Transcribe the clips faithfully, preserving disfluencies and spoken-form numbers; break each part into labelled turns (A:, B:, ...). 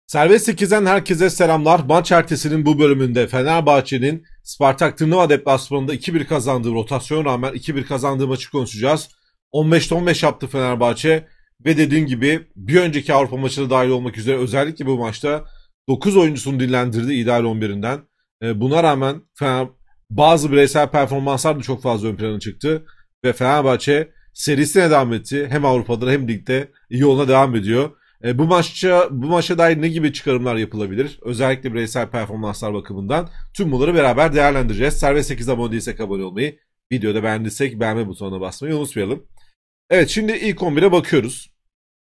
A: Serbest sekizden herkese selamlar. Maç ertesinin bu bölümünde Fenerbahçe'nin Spartak Tırnava deplasmanında iki bir kazandığı rotasyon rağmen iki bir kazandığı maçı konuşacağız. on beşte on beş yaptı Fenerbahçe ve dediğim gibi bir önceki Avrupa maçına dahil olmak üzere özellikle bu maçta dokuz oyuncusunu dinlendirdi ideal on birinden. Buna rağmen Fener, bazı bireysel performanslar da çok fazla ön plana çıktı ve Fenerbahçe serisine devam etti. Hem Avrupa'da hem ligde iyi yoluna devam ediyor. E, bu maçça bu maça dair ne gibi çıkarımlar yapılabilir? Özellikle bireysel performanslar bakımından tüm bunları beraber değerlendireceğiz. Serbest sekiz abone değilsek abone olmayı, videoda beğendiysek beğenme butonuna basmayı unutmayalım. Evet, şimdi ilk on bire bakıyoruz.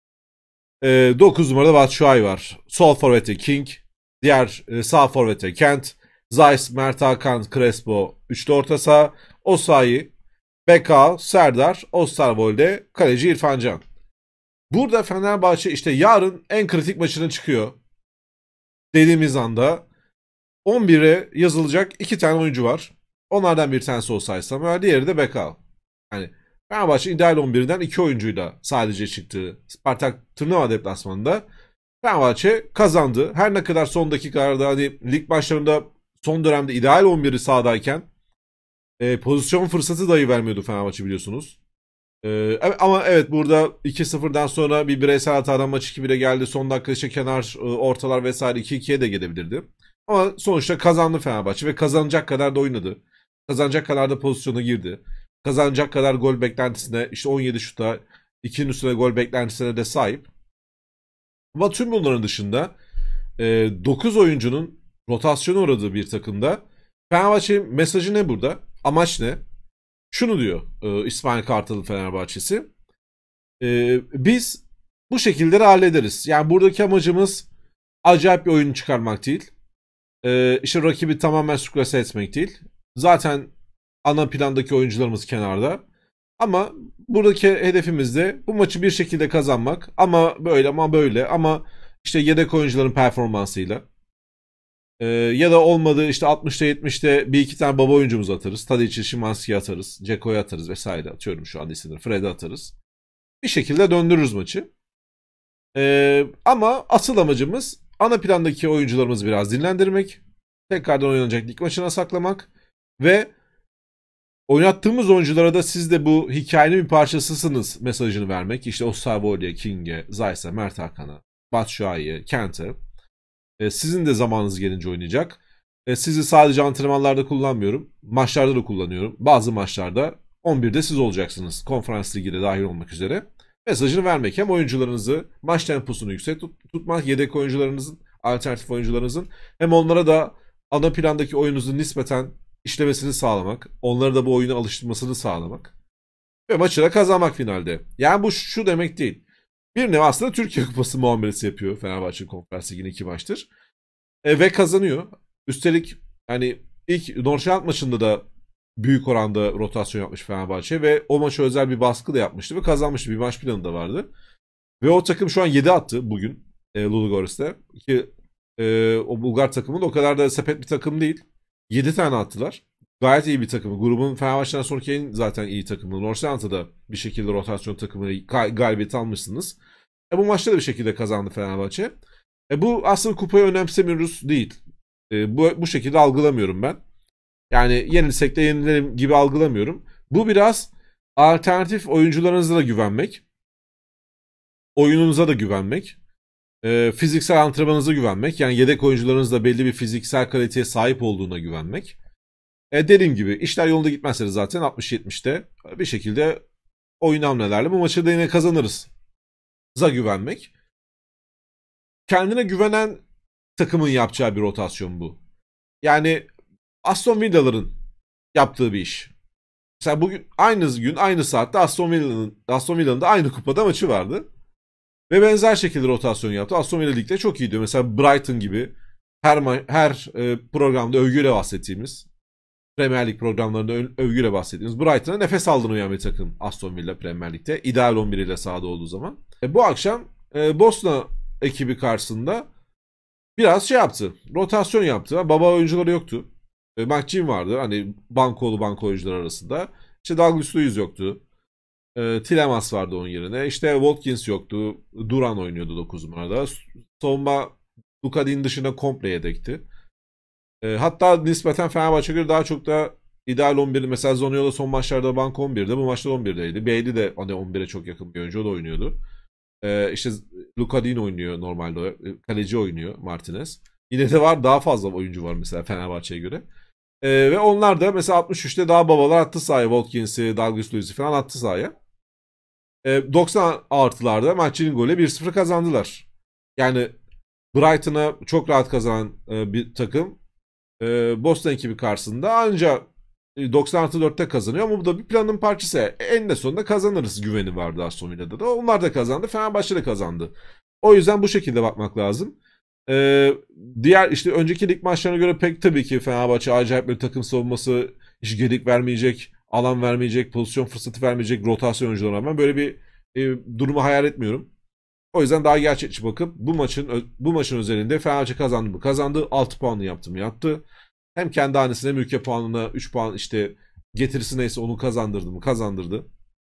A: E, dokuz numarada Batshuayi var. Sol forvette King, diğer e, sağ forvette Kent, Zeiss, Mert Hakan, Crespo, üçlü orta saha, Osayi, Bekao, Serdar, Osterwolde, kaleci İrfan Can. Burada Fenerbahçe işte yarın en kritik maçına çıkıyor dediğimiz anda on bire yazılacak iki tane oyuncu var. Onlardan bir tanesi Osayi Samuel, diğeri de Bekao. Yani Fenerbahçe ideal on birden iki oyuncuyla sadece çıktığı Spartak Tırnava deplasmanında Fenerbahçe kazandı. Her ne kadar son dakikalarda hani lig maçlarında son dönemde ideal on biri sahadayken e, pozisyon fırsatı dahi vermiyordu Fenerbahçe, biliyorsunuz. Ee, ama evet, burada iki sıfırdan sonra bir bireysel hatadan maç iki bire geldi. Son dakika işte kenar ortalar vesaire iki ikiye de gelebilirdi. Ama sonuçta kazandı Fenerbahçe ve kazanacak kadar da oynadı. Kazanacak kadar da pozisyona girdi. Kazanacak kadar gol beklentisine, işte on yedi şuta, ikinin üstüne gol beklentisine de sahip. Ama tüm bunların dışında dokuz oyuncunun rotasyona uğradığı bir takımda Fenerbahçe mesajı ne burada? Amaç ne? Şunu diyor e, İsmail Kartal'ın Fenerbahçesi. E, biz bu şekilleri hallederiz. Yani buradaki amacımız acayip bir oyun çıkarmak değil. E, işte rakibi tamamen sürklase etmek değil. Zaten ana plandaki oyuncularımız kenarda. Ama buradaki hedefimiz de bu maçı bir şekilde kazanmak. Ama böyle ama böyle ama işte yedek oyuncuların performansıyla. Ee, ya da olmadı işte altmışta yetmişte bir iki tane baba oyuncumuzu atarız. Tadic'i, Szymański'yi atarız. Ceko'yu atarız vesaire, atıyorum şu an isimleri. Fred'i atarız. Bir şekilde döndürürüz maçı. Ee, ama asıl amacımız ana plandaki oyuncularımızı biraz dinlendirmek. Tekrardan oynanacak lig maçına saklamak. Ve oynattığımız oyunculara da siz de bu hikayenin bir parçasısınız mesajını vermek. İşte Osterwolde'ye, King'e, Zeiss'e, Mert Hakan'a, Batshuayi'ye, Kent'e. Sizin de zamanınız gelince oynayacak. Sizi sadece antrenmanlarda kullanmıyorum. Maçlarda da kullanıyorum. Bazı maçlarda on birde siz olacaksınız. Konferans Ligi de dahil olmak üzere. Mesajını vermek, hem oyuncularınızı maç temposunu yüksek tut- tutmak, yedek oyuncularınızın, alternatif oyuncularınızın, hem onlara da ana plandaki oyununuzun nispeten işlemesini sağlamak. Onlara da bu oyuna alıştırmasını sağlamak. Ve maçı da kazanmak finalde. Yani bu şu demek değil. Bir nevi aslında Türkiye Kupası muamelesi yapıyor Fenerbahçe Konferans Ligi'nin iki maçtır. E, ve kazanıyor. Üstelik hani ilk Norşehir maçında da büyük oranda rotasyon yapmış Fenerbahçe ve o maça özel bir baskı da yapmıştı ve kazanmıştı. Bir maç planı da vardı. Ve o takım şu an yedi attı bugün e, Ludogorets'te. Ki e, o Bulgar takımı da o kadar da sepet bir takım değil. yedi tane attılar. Gayet iyi bir takımı. Grubun Fenerbahçe'den sonraki en zaten iyi takımı. Norşehir'de da bir şekilde rotasyon takımını gal- galibiyet almışsınız. E, bu maçta da bir şekilde kazandı Fenerbahçe. E, bu aslında kupayı önemsemiyoruz değil. E, bu, bu şekilde algılamıyorum ben. Yani yenilsek de yenilelim gibi algılamıyorum. Bu biraz alternatif oyuncularınıza da güvenmek. Oyununuza da güvenmek. E, fiziksel antrenmanınıza güvenmek. Yani yedek oyuncularınız da belli bir fiziksel kaliteye sahip olduğuna güvenmek. E, dediğim gibi işler yolunda gitmezse de zaten altmış yetmişte bir şekilde oyun hamlelerle bu maçı da yine kazanırız. Za güvenmek. Kendine güvenen takımın yapacağı bir rotasyon bu. Yani Aston Villa'ların yaptığı bir iş. Mesela bugün aynı gün aynı saatte Aston Villa'nın Aston Villa'nın da aynı kupada maçı vardı. Ve benzer şekilde rotasyon yaptı. Aston Villa ligde çok iyiydi. Mesela Brighton gibi her her e, programda övgüyle bahsettiğimiz, Premier Lig programlarında övgüyle bahsettiğimiz Brighton'a nefes aldığını uyan bir takım Aston Villa Premier Lig'de. İdeal on bir ile sahada olduğu zaman. E, bu akşam e, Bosna ekibi karşısında biraz şey yaptı. Rotasyon yaptı. Baba oyuncuları yoktu. E, McGinn vardı. Hani bankolu banko oyuncular arasında. İşte Douglas Luiz yoktu. E, Tielemans vardı onun yerine. İşte Watkins yoktu. Duran oynuyordu dokuz numarada. Savunma Lukadi'nin dışında komple yedekti. E, hatta nispeten Fenerbahçe'ye göre daha çok da ideal on bir. Mesela Zaniolo son maçlarda bank on birde. Bu maçta on birdeydi. Bailey de hani on bire çok yakın bir oyuncu. O da oynuyordu. E, işte Lukadi'nin oynuyor normalde. Kaleci oynuyor Martinez. Yine de var, daha fazla oyuncu var mesela Fenerbahçe'ye göre. E, ve onlar da mesela altmış üçte daha babalar attı sahaya. Watkins'i, Douglas Luiz'i falan attı sahaya. E, doksan artılarda Mancini'nin golü bir sıfır kazandılar. Yani Brighton'a çok rahat kazanan e, bir takım e, Boston ekibi karşısında ancak doksan artı dörtte kazanıyor ama bu da bir planın parçası. En de sonunda kazanırız güveni vardı Aston Villa'da da. Onlar da kazandı. Fenerbahçe de kazandı. O yüzden bu şekilde bakmak lazım. Ee, diğer işte önceki lig maçlarına göre pek tabii ki Fenerbahçe acayip bir takım savunması, hiç gedik vermeyecek, alan vermeyecek, pozisyon fırsatı vermeyecek rotasyon oyuncularına rağmen böyle bir e, durumu hayal etmiyorum. O yüzden daha gerçekçi bakıp bu maçın bu maçın özelinde Fenerbahçe kazandı mı? Kazandı. altı puanını yaptı mı? Yaptı. Hem kendi hanesine hem ülke puanına üç puan işte getirisi neyse onu kazandırdı mı? Kazandırdı.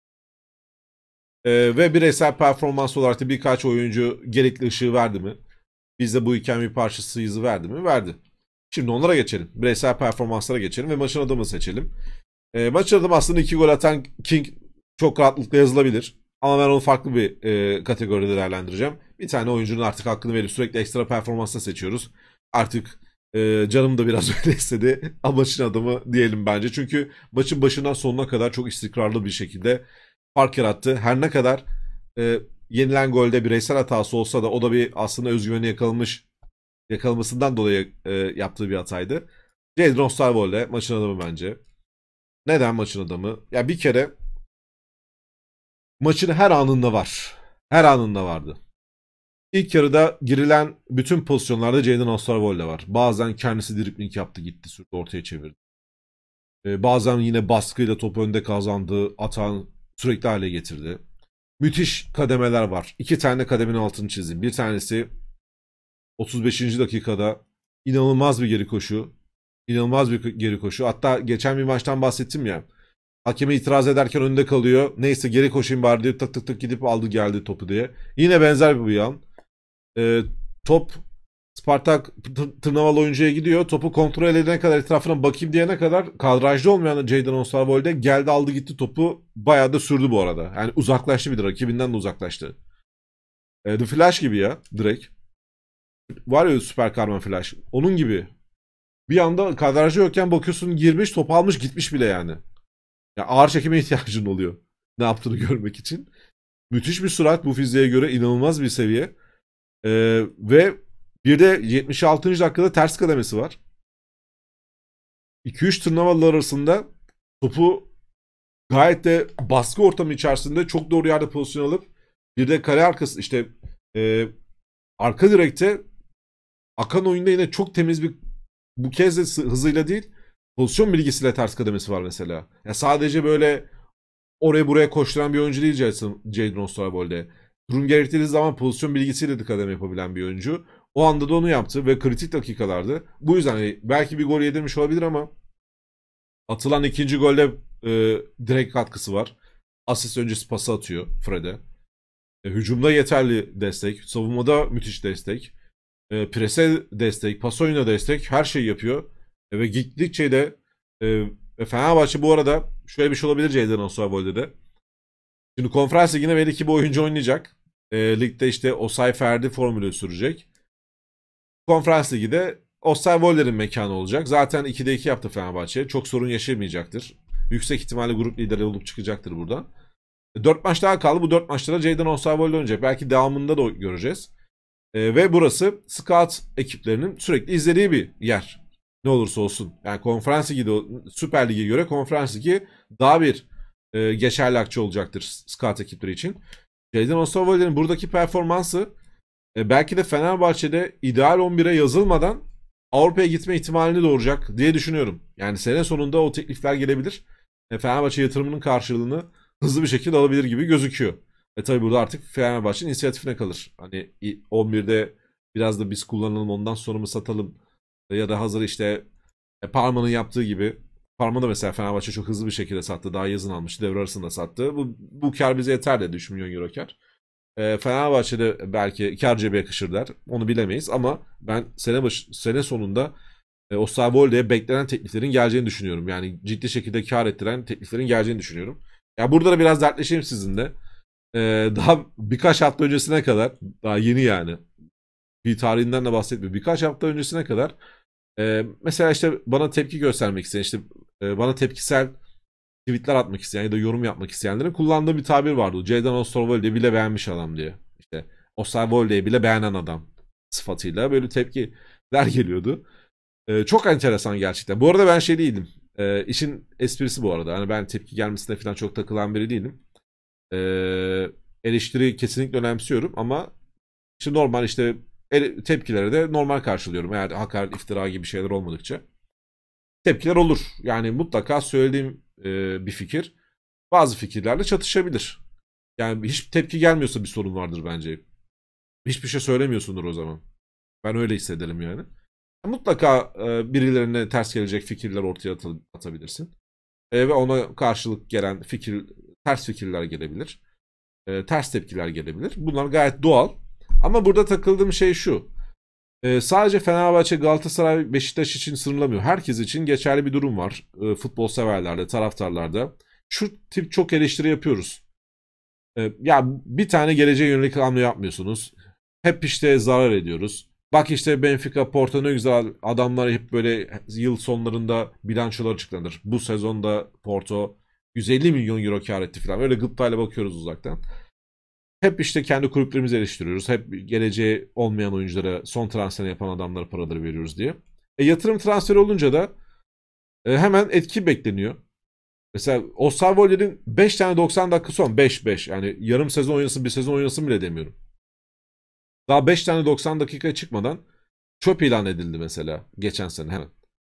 A: Ee, ve bireysel performans olarak da birkaç oyuncu gerekli ışığı verdi mi? Biz de bu hikayenin bir parçasıyız verdi mi? Verdi. Şimdi onlara geçelim. Bireysel performanslara geçelim ve maçın adamı seçelim. E, maçın adamı aslında iki gol atan King çok rahatlıkla yazılabilir. Ama ben onu farklı bir e, kategoride değerlendireceğim. Bir tane oyuncunun artık hakkını verip sürekli ekstra performansla seçiyoruz. Artık e, canım da biraz öyle istedi. Ama maçın adamı diyelim bence. Çünkü maçın başından sonuna kadar çok istikrarlı bir şekilde fark yarattı. Her ne kadar e, yenilen golde bireysel hatası olsa da o da bir aslında özgüveni yakalamış yakalamasından dolayı e, yaptığı bir hataydı. Jadon Osterwolde maçın adamı bence. Neden maçın adamı? Ya bir kere maçın her anında var. Her anında vardı. İlk yarıda girilen bütün pozisyonlarda Jadon Osterwolde var. Bazen kendisi dribling yaptı, gitti, sürdü, ortaya çevirdi. Ee, bazen yine baskıyla top önde kazandı, atan sürekli hale getirdi. Müthiş kademeler var. İki tane kademenin altını çizdim. Bir tanesi otuz beşinci dakikada inanılmaz bir geri koşu. İnanılmaz bir geri koşu. Hatta geçen bir maçtan bahsettim ya. Hakeme itiraz ederken önde kalıyor. Neyse geri koşayım bari diye tık tık tık gidip aldı geldi topu diye. Yine benzer bir yan. Ee, top Spartak Tırnavalı oyuncuya gidiyor. Topu kontrol edene kadar, etrafına bakayım diyene kadar kadrajda olmayan Jadon Osterwolde geldi aldı gitti topu. Bayağı da sürdü bu arada. Yani uzaklaştı bir de, rakibinden de uzaklaştı. Ee, The Flash gibi ya direkt. Var ya süper kahraman Flash. Onun gibi. Bir anda kadrajda yokken bakıyorsun girmiş, top almış gitmiş bile yani. Ya ağır çekime ihtiyacın oluyor. Ne yaptığını görmek için. Müthiş bir sürat bu fiziğe göre, inanılmaz bir seviye. Ee, ve bir de yetmiş altıncı dakikada ters kademesi var. iki üç tırnavalılar arasında topu gayet de baskı ortamı içerisinde çok doğru yerde pozisyon alıp bir de kare arkası işte e, arka direkte akan oyunda yine çok temiz bir, bu kez de hızıyla değil pozisyon bilgisiyle ters kademesi var mesela. Ya sadece böyle oraya buraya koşturan bir oyuncu değil Jadon Osterwolde. Durum gerektiği zaman pozisyon bilgisiyle de kademe yapabilen bir oyuncu. O anda da onu yaptı ve kritik dakikalardı. Bu yüzden hani belki bir gol yedirmiş olabilir ama atılan ikinci golde e, direkt katkısı var. Asist öncesi pası atıyor Fred'e. E, hücumda yeterli destek. Savunmada müthiş destek. E, prese destek. Pas oyuna destek. Her şeyi yapıyor. E, ve gittikçe de e, Fenerbahçe bu arada şöyle bir şey olabilir Jadon Osterwolde'de. Şimdi Konferans Ligi'ne belli ki bu oyuncu oynayacak. E, ligde işte Osay Ferdi formülü sürecek. Konferans Ligi'de Osterwolde'nin mekanı olacak. Zaten ikide iki yaptı Fenerbahçe. Çok sorun yaşamayacaktır. Yüksek ihtimalle grup lideri olup çıkacaktır buradan. dört maç daha kaldı. Bu dört maçta da Jadon Osterwolde oynayacak. Belki devamında da göreceğiz. E, ve burası scout ekiplerinin sürekli izlediği bir yer. Ne olursa olsun. Yani Konferans Ligi'de Süper Lig'e göre Konferans Ligi daha bir e, geçerli akçe olacaktır scout ekipleri için. Jadon Osterwolde'nin buradaki performansı e, belki de Fenerbahçe'de ideal on bire yazılmadan Avrupa'ya gitme ihtimalini doğuracak diye düşünüyorum. Yani sene sonunda o teklifler gelebilir. E, Fenerbahçe yatırımının karşılığını hızlı bir şekilde alabilir gibi gözüküyor. E tabi burada artık Fenerbahçe'nin inisiyatifine kalır. Hani on birde biraz da biz kullanalım ondan sonra mı satalım ya da hazır işte e, Parma'nın yaptığı gibi. Parma da mesela Fenerbahçe çok hızlı bir şekilde sattı. Daha yazın almıştı. Devre arasında sattı. Bu, bu kar bize yeter dedi. üç milyon euro kar. E, Fenerbahçe'de belki Icardi'ye yakışır der. Onu bilemeyiz ama ben sene başı, sene sonunda e, Osterwolde'ye beklenen tekliflerin geleceğini düşünüyorum. Yani ciddi şekilde kar ettiren tekliflerin geleceğini düşünüyorum. Ya burada da biraz dertleşeyim sizinle. E, daha birkaç hafta öncesine kadar, daha yeni yani. Bir tarihinden de bahsetmiyorum. Birkaç hafta öncesine kadar e, mesela işte bana tepki göstermek isteyen, işte e, bana tepkisel tweetler atmak isteyen ya da yorum yapmak isteyenlerin kullandığı bir tabir vardı. Jadon Osterwolde'yi bile beğenmiş adam diye. İşte Osterwolde'yi bile beğenen adam sıfatıyla böyle tepkiler geliyordu. Ee, çok enteresan gerçekten. Bu arada ben şey değilim. Ee, işin esprisi bu arada. Hani ben tepki gelmesine falan çok takılan biri değilim. Ee, eleştiri kesinlikle önemsiyorum ama işte normal işte ele- tepkileri de normal karşılıyorum. Eğer hakaret, iftira gibi şeyler olmadıkça. Tepkiler olur. Yani mutlaka söylediğim e, bir fikir bazı fikirlerle çatışabilir. Yani hiç tepki gelmiyorsa bir sorun vardır bence. Hiçbir şey söylemiyorsundur o zaman. Ben öyle hissederim yani. Mutlaka e, birilerine ters gelecek fikirler ortaya atı- atabilirsin. E, ve ona karşılık gelen fikir, ters fikirler gelebilir. E, ters tepkiler gelebilir. Bunlar gayet doğal. Ama burada takıldığım şey şu. E, sadece Fenerbahçe, Galatasaray, Beşiktaş için sınırlamıyor. Herkes için geçerli bir durum var. E, futbol severlerde, taraftarlarda. Şu tip çok eleştiri yapıyoruz. E, ya bir tane geleceğe yönelik hamle yapmıyorsunuz. Hep işte zarar ediyoruz. Bak işte Benfica, Porto ne güzel adamlar, hep böyle yıl sonlarında bilançolar açıklanır. Bu sezonda Porto yüz elli milyon euro kar etti falan. Öyle gıptayla bakıyoruz uzaktan. Hep işte kendi kulüplerimizi eleştiriyoruz. Hep geleceği olmayan oyunculara, son transfer yapan adamlara paraları veriyoruz diye. E, yatırım transferi olunca da e, hemen etki bekleniyor. Mesela Osterwolde'nin beş tane doksan dakika son beş beş, yani yarım sezon oynasın, bir sezon oynasın bile demiyorum. Daha beş tane doksan dakika çıkmadan çöp ilan edildi mesela geçen sene hemen.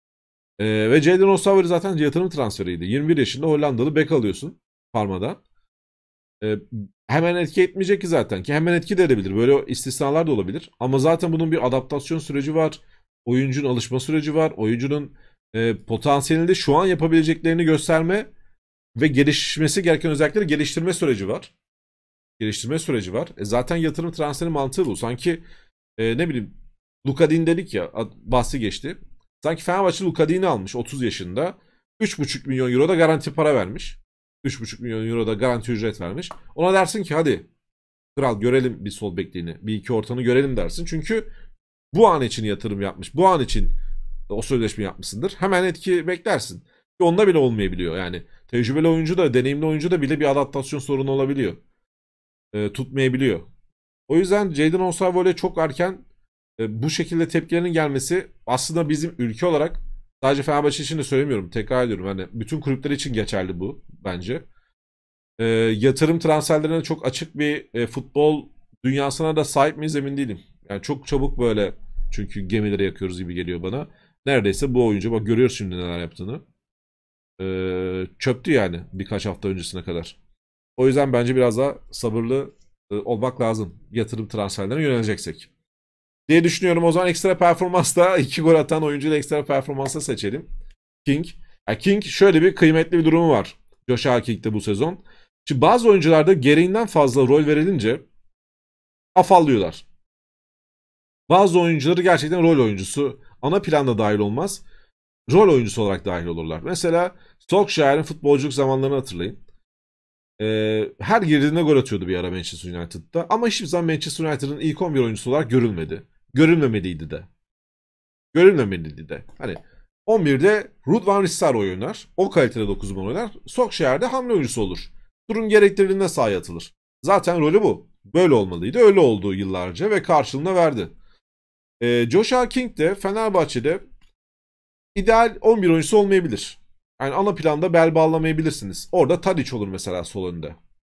A: Ee, ve Jadon Osterwolde zaten yatırım transferiydi. yirmi bir yaşında Hollandalı bek alıyorsun Parma'da. Ee, hemen etki etmeyecek ki zaten, ki hemen etki de edebilir. Böyle istisnalar da olabilir. Ama zaten bunun bir adaptasyon süreci var. Oyuncunun alışma süreci var. Oyuncunun e, potansiyelinde şu an yapabileceklerini gösterme ve gelişmesi gereken özellikleri geliştirme süreci var. Geliştirme süreci var. E zaten yatırım transferi mantığı bu. Sanki e, ne bileyim, Luka Dean dedik ya, bahsi geçti. Sanki Fenerbahçe Luka Dean'i almış otuz yaşında. üç buçuk milyon euro da garanti para vermiş. üç buçuk milyon euro da garanti ücret vermiş. Ona dersin ki hadi kral görelim bir sol bekliğini, bir iki ortanı görelim dersin. Çünkü bu an için yatırım yapmış. Bu an için o sözleşme yapmışsındır. Hemen etki beklersin. Ki onda bile olmayabiliyor yani. Tecrübeli oyuncu da, deneyimli oyuncu da bile bir adaptasyon sorunu olabiliyor. E, tutmayabiliyor. O yüzden Jadon Osterwolde çok erken e, bu şekilde tepkilerin gelmesi aslında bizim ülke olarak, sadece Fenerbahçe için de söylemiyorum, tekrar ediyorum. Hani bütün kulüpler için geçerli bu bence. E, yatırım transferlerine çok açık bir e, futbol dünyasına da sahip miyiz emin değilim. Yani çok çabuk böyle, çünkü gemileri yakıyoruz gibi geliyor bana. Neredeyse bu oyuncu, bak görüyoruz şimdi neler yaptığını. E, çöptü yani birkaç hafta öncesine kadar. O yüzden bence biraz daha sabırlı e, olmak lazım yatırım transferlerine yöneleceksek diye düşünüyorum. O zaman ekstra performansta iki gol atan oyuncuyla ekstra performansa seçelim. King. Yani King şöyle bir kıymetli bir durumu var. Joshua King'de bu sezon. Şimdi bazı oyuncularda gereğinden fazla rol verilince afallıyorlar. Bazı oyuncuları gerçekten rol oyuncusu. Ana planda dahil olmaz. Rol oyuncusu olarak dahil olurlar. Mesela Solskjaer'in futbolculuk zamanlarını hatırlayın. Ee, her girdiğinde gol atıyordu bir ara Manchester United'da. Ama hiçbir zaman Manchester United'ın ilk on bir oyuncusu olarak görülmedi. Görülmemeliydi de. Görülmemeliydi de. Hani on birde Ruud van Nistelrooy oynar. O kalitede dokuz numara oynar. Solskjaer'de hamle oyuncusu olur. Durum gerektirdiğinde sahaya atılır. Zaten rolü bu. Böyle olmalıydı. Öyle oldu yıllarca ve karşılığında verdi. Ee, Joshua King de Fenerbahçe'de ideal on bir oyuncusu olmayabilir. Yani ana planda bel bağlamayabilirsiniz. Orada Tadic olur mesela sol önde.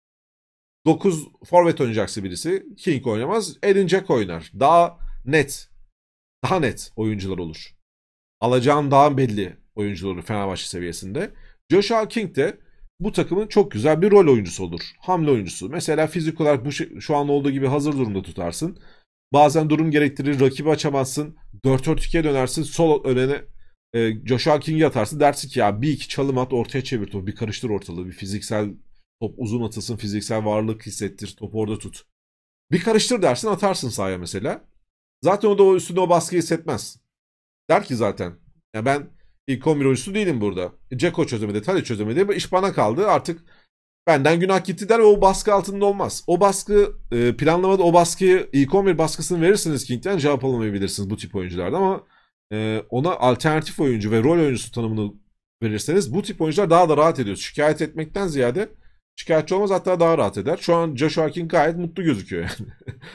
A: dokuz forvet oynayacaksa birisi, King oynamaz. Edin Dzeko oynar. Daha net. Daha net oyuncular olur. Alacağın daha belli oyuncular olur Fenerbahçe seviyesinde. Joshua King de bu takımın çok güzel bir rol oyuncusu olur. Hamle oyuncusu. Mesela fizik olarak bu şu an olduğu gibi hazır durumda tutarsın. Bazen durum gerektirir, rakibi açamazsın. dört dört ikiye dönersin. Sol önüne e, Joshua King'i atarsın. Dersin ki ya bir iki çalım at, ortaya çevir topu. Bir karıştır ortalığı. Bir fiziksel top uzun atılsın. Fiziksel varlık hissettir. Topu orada tut. Bir karıştır dersin, atarsın sahaya mesela. Zaten o da o üstünde o baskıyı hissetmez. Der ki zaten. Ya ben ilk on bir oyuncusu değilim burada. Ceko çözemedi, Tadic çözemedi. İş bana kaldı. Artık benden günah gitti der ve o baskı altında olmaz. O baskı e, planlamada o baskıyı ilk on bir baskısını verirsiniz King'den, cevap alamayabilirsiniz bu tip oyunculardan, ama e, ona alternatif oyuncu ve rol oyuncusu tanımını verirseniz bu tip oyuncular daha da rahat ediyor. Şikayet etmekten ziyade şikayetçi olmaz, hatta daha rahat eder. Şu an Joshua King gayet mutlu gözüküyor yani.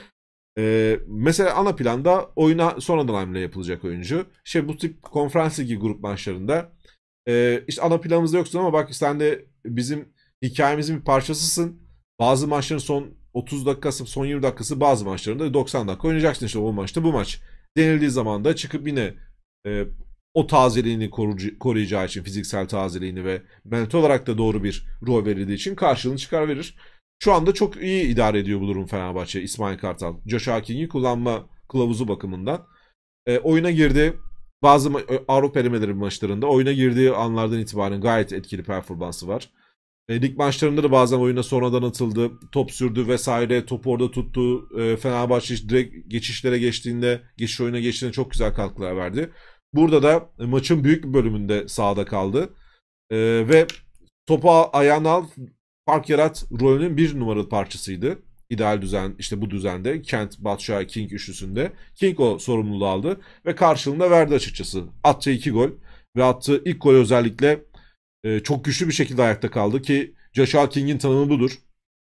A: Ee, mesela ana planda oyuna sonradan hamle yapılacak oyuncu. Şey, bu tip konferans ligi grup maçlarında e, işte ana planımızda yoksun ama bak sen de bizim hikayemizin bir parçasısın. Bazı maçların son otuz dakikası, son yirmi dakikası, bazı maçlarında doksan dakika oynayacaksın işte o maçta, bu maç denildiği zaman da çıkıp yine e, o tazeliğini korucu, koruyacağı için, fiziksel tazeliğini ve mental olarak da doğru bir rol verildiği için karşılığını çıkar verir. Şu anda çok iyi idare ediyor bu durum Fenerbahçe, İsmail Kartal. Joshua King'i kullanma kılavuzu bakımından. E, oyuna girdi. Bazı ma- Avrupa elemeleri maçlarında oyuna girdiği anlardan itibaren gayet etkili performansı var. E, lig maçlarında da bazen oyuna sonradan atıldı. Top sürdü vesaire. Topu orada tuttu. E, Fenerbahçe direkt geçişlere geçtiğinde, geçiş oyuna geçtiğinde çok güzel katkılar verdi. Burada da e, maçın büyük bir bölümünde sahada kaldı. E, ve topu ayağına al, fark yarat rolünün bir numaralı parçasıydı. İdeal düzen, işte bu düzende Kent, Batshuayi, King üçlüsünde. King o sorumluluğu aldı ve karşılığında verdi açıkçası. Attığı iki gol ve attığı ilk gol özellikle e, çok güçlü bir şekilde ayakta kaldı ki Joshua King'in tanımı budur.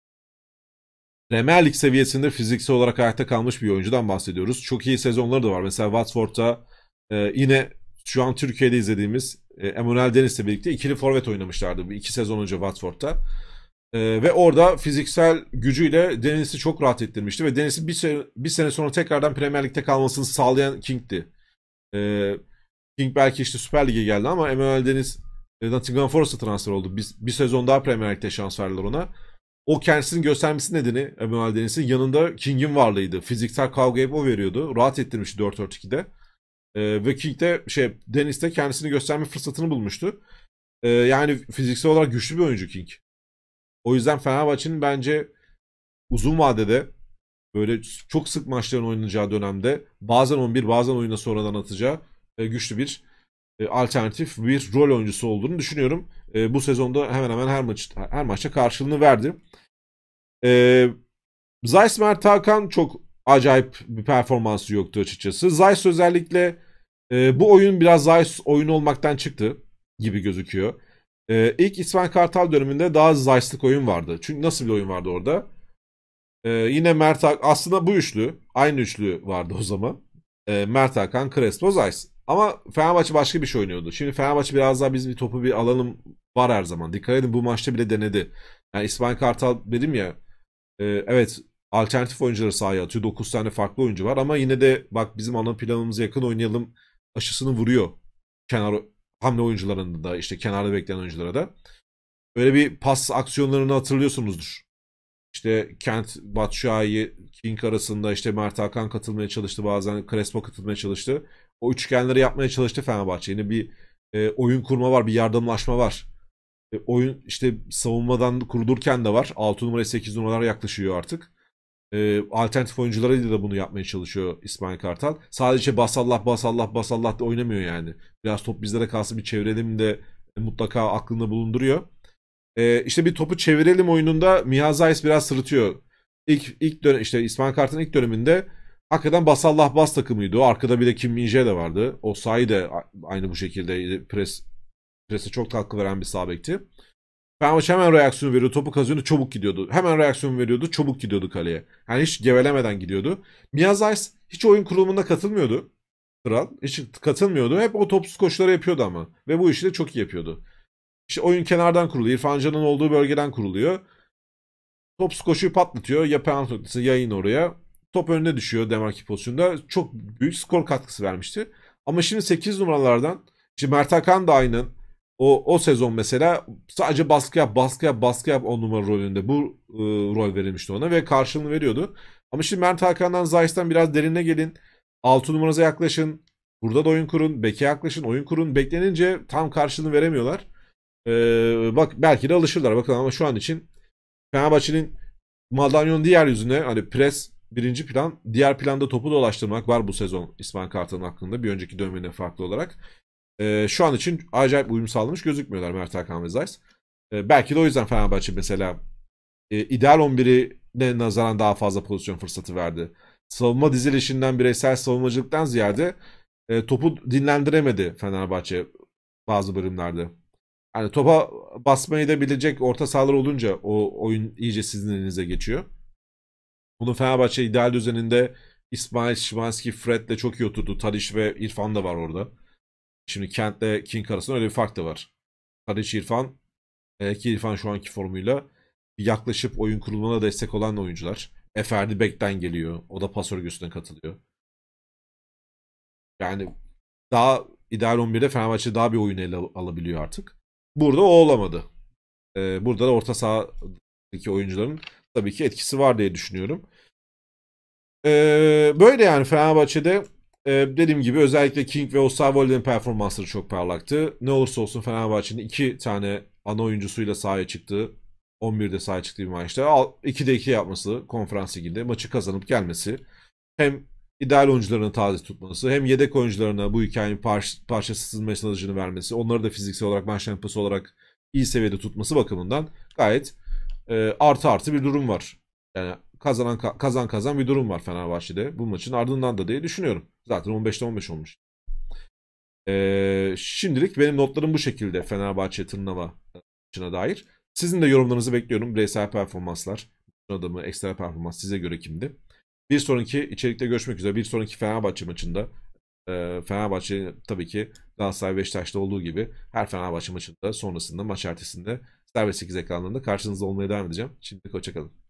A: Premier Lig seviyesinde fiziksel olarak ayakta kalmış bir oyuncudan bahsediyoruz. Çok iyi sezonları da var. Mesela Watford'da e, yine şu an Türkiye'de izlediğimiz e, Emmanuel Deniz'le birlikte ikili forvet oynamışlardı. iki sezon önce Watford'da. Ee, ve orada fiziksel gücüyle Deniz'i çok rahat ettirmişti ve Deniz'in bir sene, bir sene sonra tekrardan Premier Lig'de kalmasını sağlayan King'ti. Ee, King belki işte Süper Lig'e geldi ama Emmanuel Deniz e, Nottingham Forest'a transfer oldu. Bir, bir sezon daha Premier Lig'de şans verdiler ona. O kendisini göstermesi nedeni Emmanuel Deniz'in yanında King'in varlığıydı. Fiziksel kavgayı o veriyordu. Rahat ettirmişti dört dört ikide. Ee, ve King de şey, Deniz de kendisini gösterme fırsatını bulmuştu. Ee, yani fiziksel olarak güçlü bir oyuncu King. O yüzden Fenerbahçe'nin bence uzun vadede böyle çok sık maçların oynanacağı dönemde bazen on bir bazen oyuna sonradan atacağı e, güçlü bir e, alternatif bir rol oyuncusu olduğunu düşünüyorum. E, bu sezonda hemen hemen her maç her maçta karşılığını verdi. E, Zeiss Mert Hakan çok acayip bir performansı yoktu açıkçası. Zeiss özellikle e, bu oyun biraz Zeiss oyunu olmaktan çıktı gibi gözüküyor. Ee, ilk İsmail Kartal döneminde daha Zeiss'lık oyun vardı. Çünkü nasıl bir oyun vardı orada? Ee, yine Mert Hakan, aslında bu üçlü, aynı üçlü vardı o zaman. Ee, Mert Hakan, Crespo, Zeiss. Ama Fenerbahçe başka bir şey oynuyordu. Şimdi Fenerbahçe biraz daha biz bir topu bir alalım var her zaman. Dikkat edin, bu maçta bile denedi. Yani İsmail Kartal dedim ya, e, evet alternatif oyuncuları sahaya atıyor. dokuz tane farklı oyuncu var ama yine de bak bizim ana planımıza yakın oynayalım aşısını vuruyor. Kenar hamle oyuncularında da, işte kenarda bekleyen oyunculara da. Böyle bir pas aksiyonlarını hatırlıyorsunuzdur. İşte Kent, Batshuayi, King arasında işte Mert Hakan katılmaya çalıştı. Bazen Crespo katılmaya çalıştı. O üçgenleri yapmaya çalıştı Fenerbahçe. Yine bir e, oyun kurma var, bir yardımlaşma var. E, oyun işte savunmadan kurulurken de var. altı numara, sekiz numaralar yaklaşıyor artık. E, alternatif oyuncularıyla da bunu yapmaya çalışıyor İsmail Kartal. Sadece basallah basallah basallah da oynamıyor yani. Biraz top bizlere kalsın, bir çevirelim de mutlaka aklında bulunduruyor. E, işte bir topu çevirelim oyununda Miha Zayis biraz sırıtıyor. İlk, ilk dönem, işte İsmail Kartal'ın ilk döneminde hakikaten basallah bas takımıydı o. Arkada bir de Kim Min-jae de vardı. O sahi de aynı bu şekilde pres, prese çok katkı veren bir sağ bekti. Fenerbahçe hemen reaksiyon veriyordu. Topu kazıyordu. Çabuk gidiyordu. Hemen reaksiyon veriyordu. Çabuk gidiyordu kaleye. Yani hiç gevelemeden gidiyordu. Mia Zeiss hiç oyun kurulumunda katılmıyordu. Kral. Hiç katılmıyordu. Hep o topsuz koşuları yapıyordu ama. Ve bu işi de çok iyi yapıyordu. İşte oyun kenardan kuruluyor. İrfan Can'ın olduğu bölgeden kuruluyor. Topsuz koşuyu patlatıyor. Ya penaltı noktası ya yine oraya. Top önüne düşüyor demarki pozisyonda. Çok büyük skor katkısı vermişti. Ama şimdi sekiz numaralardan işte Mert Hakan da aynı. O, o sezon mesela sadece baskı yap, baskı yap, baskı yap on numara rolünde. Bu e, rol verilmişti ona ve karşılığını veriyordu. Ama şimdi Mert Hakan'dan, Zeiss'ten biraz derine gelin. altı numaranıza yaklaşın. Burada da oyun kurun. Beke yaklaşın, oyun kurun. Beklenince tam karşılığını veremiyorlar. Ee, bak belki de alışırlar bakalım ama şu an için Fenerbahçe'nin madalyonun diğer yüzüne hani pres birinci plan. Diğer planda topu dolaştırmak var bu sezon İsmail Kartal'ın hakkında. Bir önceki dönemine farklı olarak. Ee, şu an için acayip uyum sağlamış gözükmüyorlar Mert Hakan ve Zayt. Ee, belki de o yüzden Fenerbahçe mesela e, ideal on birine nazaran daha fazla pozisyon fırsatı verdi. Savunma dizilişinden, bireysel savunmacılıktan ziyade e, topu dinlendiremedi Fenerbahçe bazı bölümlerde. Yani topa basmayı da bilecek orta sahalar olunca o oyun iyice sizin elinize geçiyor. Bunu Fenerbahçe ideal düzeninde İsmail, Szymański, Fred'le çok iyi oturdu. Tadić ve İrfan da var orada. Şimdi Kent'le King arasında öyle bir fark da var. Tadić, İrfan, e, ki İrfan şu anki formuyla yaklaşıp oyun kurulumuna destek olan oyuncular. E, Ferdi Bek'ten geliyor. O da pas örgüsüne katılıyor. Yani daha ideal on birde Fenerbahçe daha bir oyun ele al- alabiliyor artık. Burada o olamadı. Ee, burada da orta sahadaki oyuncuların tabii ki etkisi var diye düşünüyorum. Ee, böyle yani Fenerbahçe'de e, dediğim gibi özellikle King ve Osayi'nin performansları çok parlaktı. Ne olursa olsun Fenerbahçe'nin iki tane ana oyuncusuyla sahaya çıktığı, on birde sahaya çıktığı bir maçta ikide iki yapması konferans liginde maçı kazanıp gelmesi hem ideal oyuncularını taze tutması hem yedek oyuncularına bu hikayenin parç parçasız mesajını vermesi, onları da fiziksel olarak maç temposu olarak iyi seviyede tutması bakımından gayet e, artı artı bir durum var. Yani kazanan kazan kazan bir durum var Fenerbahçe'de bu maçın ardından da diye düşünüyorum. Zaten on beşte on beş olmuş. E, şimdilik benim notlarım bu şekilde Fenerbahçe Tırnava maçına dair. Sizin de yorumlarınızı bekliyorum. Bireysel performanslar, adamı ekstra performans size göre kimdi? Bir sonraki içerikte görüşmek üzere. Bir sonraki Fenerbahçe maçında e, Fenerbahçe tabii ki Galatasaray Beşiktaş'ta olduğu gibi her Fenerbahçe maçında sonrasında maç ertesinde Serbest sekiz ekranlarında karşınızda olmaya devam edeceğim. Şimdilik hoşçakalın.